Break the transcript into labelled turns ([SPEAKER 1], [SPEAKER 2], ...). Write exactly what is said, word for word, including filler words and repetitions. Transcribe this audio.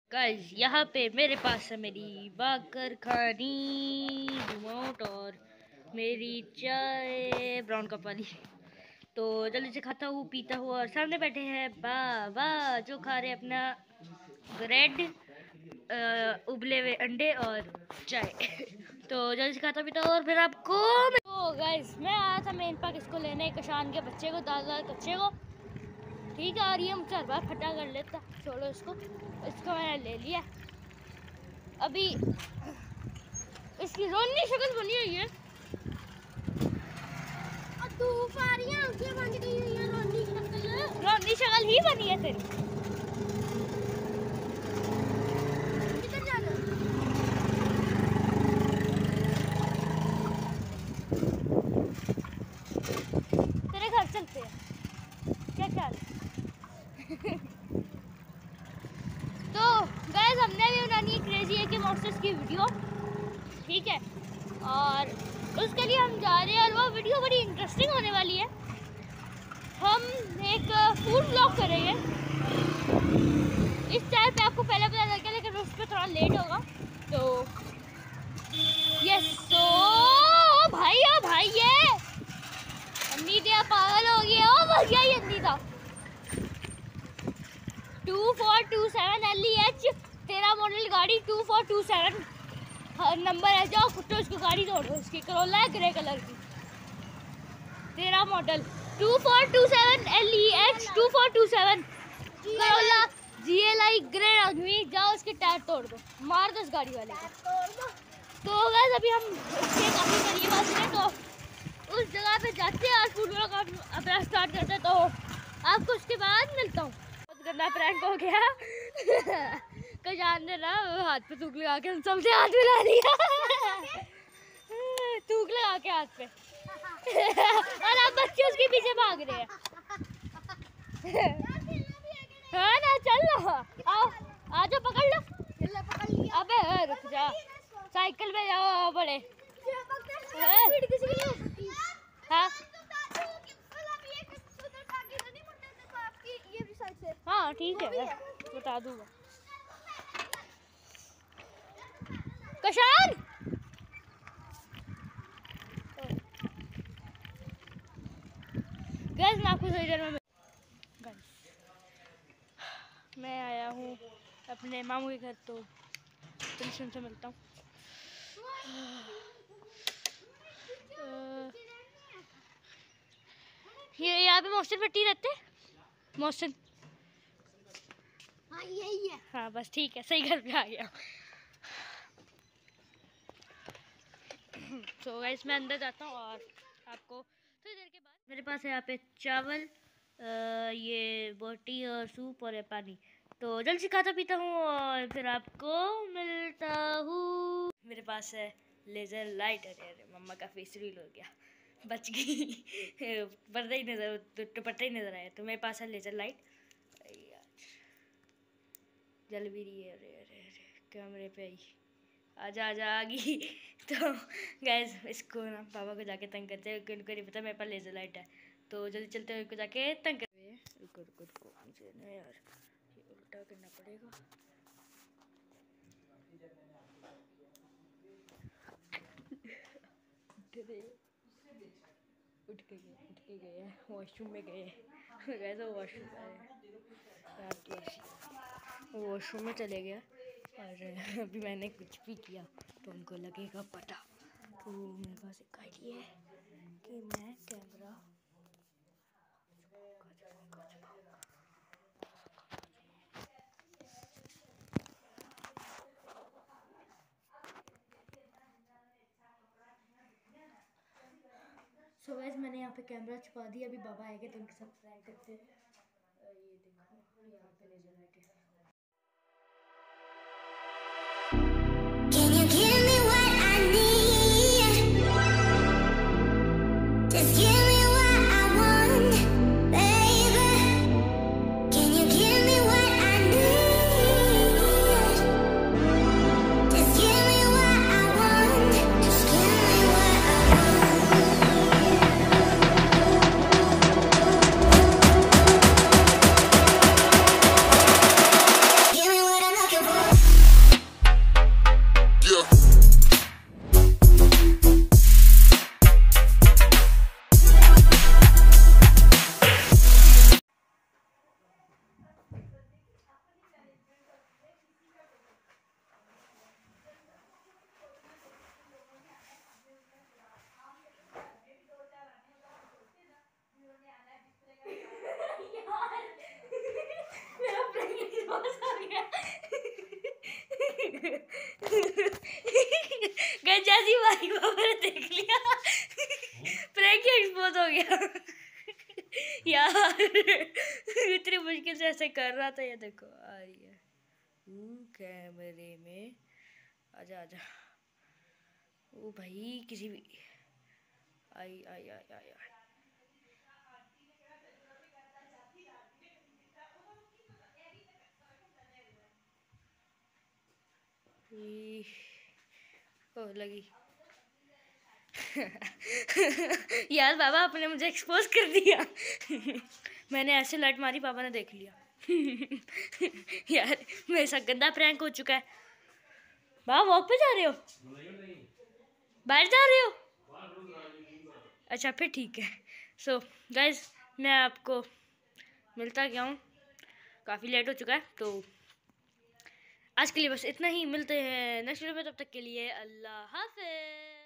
[SPEAKER 1] Guys यहाँ पे मेरे पास है मेरी बाकर खानी रिमोट और मेरी चाय ब्राउन कप वाली। तो जल्दी से खाता हूँ पीता हूँ और सामने बैठे हैं बाबा जो खा रहे अपना ब्रेड उबले हुए अंडे और चाय। तो जल्दी से खाता पीता हूँ और फिर आपको तो गाइस मैं आया था मेन पार्क इसको लेने कशान के बच्चे को दाल दाल कच्चे को। ठीक है और ये मुझे हर बार फटा कर लेता। छोड़ो इसको इसको मैंने ले लिया। अभी इसकी रोनी शक्ल बनी हुई है रोनी शक्ल ही बनी है तेरी। किधर जाना? तेरे घर चलते हैं क्या ख्याल? तो गाइस हमने भी बनानी है क्रेजी है कि मॉन्स्टर्स की वीडियो। ठीक है और उसके लिए हम जा रहे हैं और वो वीडियो बड़ी इंटरेस्टिंग होने वाली है। हम एक फूड ब्लॉग करेंगे इस चैनल पे, आपको पहले पता लग गया लेकिन उस पर थोड़ा लेट होगा। तो यस तो भाई ओ भाई ये अन्नीता पागल हो गया। ओ भैया ये अन्नीता two four two seven L E H तेरा मॉडल गाड़ी two four two seven number है। जाओ कुत्तो उसको गाड़ी तोड़ो। उसकी करोला है ग्रे कलर की तेरा model two four two seven L E H two four two seven Corolla G L I grey आदमी। जाओ उसके टायर तोड़ दो मार दो उस गाड़ी वाले को। तो गाइस अभी हम उसके काफ़ी करीब आते हैं तो उस जगह पे जाते हैं और फूड ब्लॉग अपना स्टार्ट करते हैं। तो आपको उसके बाद मिलता हूँ। गंदा प्रैंक हो गया। कशान ने ना हाथ पे थूक लगा के हम सबसे हाथ मिला लिया। थूक लगा के हाथ पे और अब बच्चे उसके पीछे भाग रहे हैं। हाँ ना चल लो आओ आ जाओ पकड़ लो। पकड़ लिया। अबे रुक जा साइकिल में जाओ बड़े। हाँ हाँ ठीक है बता दूंगा। कशान गैस मैं आपको सही देर में मैं आया हूँ अपने मामू के घर। तो टेंशन से मिलता हूँ। ये यहाँ पे मौसम पट्टी रहते मौसम। हाँ यही है। हाँ बस ठीक है सही घर पे आ गया। तो गाइस मैं अंदर जाता हूँ और आपको थोड़ी देर के बाद मेरे पास है यहाँ पे चावल आ, ये बोटी और सूप और पानी। तो जल्द से खाता पीता हूँ और फिर आपको मिलता हूँ। मेरे पास है लेज़र लाइट। अरे अरे मम्मा का फेस रील हो गया बच गई। पर्दा ही नजर दुपट्टा ही नजर आया। तो मेरे पास है लेज़र लाइट जल भी रही है। अरे अरे अरे कैमरे पे आई आजा आजा आ गई। तो गैस इसको ना पापा को जाके तंग करते हैं उनको नहीं पता मेरे पास लेज़र लाइट है। तो जल्दी चलते हैं उनको जाके तंग करते हैं। रुको रुको रुको मुझे ना यार ये उल्टा करना पड़ेगा। उठ के गए उठ के गए वॉशरूम में गए गए तो वॉशरूम वॉशरूम में चले गया और अभी मैंने कुछ भी किया तो उनको लगेगा पता। तो मेरे पास एक आइडिया है कि मैं कैमरा सो गाइस मैंने यहाँ पे कैमरा छुपा दिया। अभी बाबा आएंगे तो उनके साथ प्रैंक करते हैं। ये देखो यहाँ पे लेज़र लाइट है। गैस जैसी हमारी पापा ने देख लिया प्रैंक एक्सपोज हो गया। यार इतनी मुश्किल से ऐसे कर रहा था। ये देखो आ रही है कैमरे में। आजा आजा। ओ भाई किसी भी आई आई आई आई, आई। ओ लगी। यार बाबा आपने मुझे एक्सपोज कर दिया। मैंने ऐसे लाइट मारी पापा ने देख लिया। यार मेरे साथ गंदा प्रैंक हो चुका है। बाबा वॉक पे जा रहे हो? बाहर जा रहे हो? अच्छा फिर ठीक है। सो so, गाइज मैं आपको मिलता क्या हूँ, काफ़ी लेट हो चुका है। तो आज के लिए बस इतना ही, मिलते हैं नेक्स्ट वीडियो में। तब तक के लिए अल्लाह हाफ़िज़।